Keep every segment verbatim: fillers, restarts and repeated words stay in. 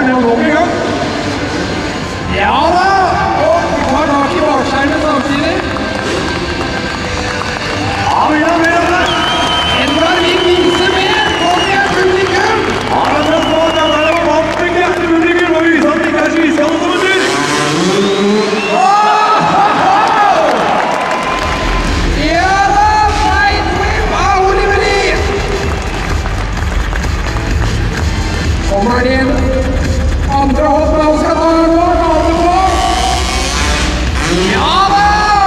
er ned og nok en gang. Ja da, og vi tar tak i bakskjermen samtidig. Ja, vi er med det. Edvard vil vise mer, kom igjen publikum. Ja, det er så at det er noe vant med krefter publikum og vise at det ikke er så iskald som en tur. Ja da, sideflip av Oliver Lee. Kommer det inn. Andre hopp han skal ta her på, andre på. Ja da!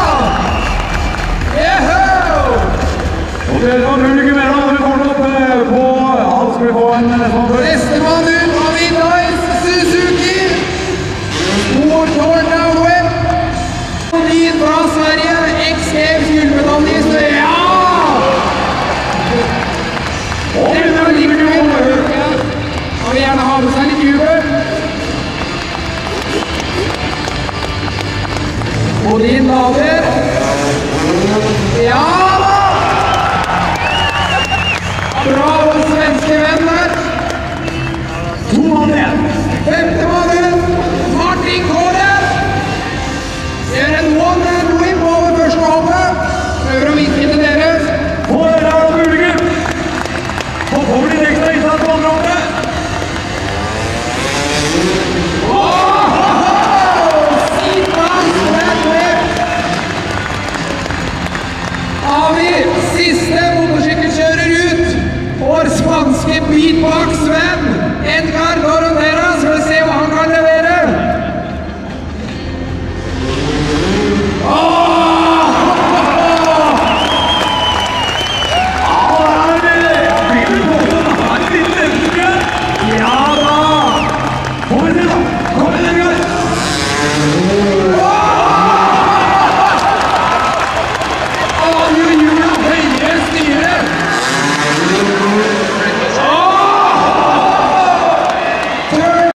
Jeho! Og det er sånn publikum er da, vi får den opp på, ja, skal vi få en sånn først. Nestemann ut av Vitais Suzuki. Sport Tornauer. Lyd fra Sverige, X Games gullmedaljist. Ja! Og Det er like mye. Ja. Han vil gjerne ha med seg litt jubel. Odin Dader. Ja da! Bra vår svenske venn der. to mann igjen. Femte mannen, Martin Kåre.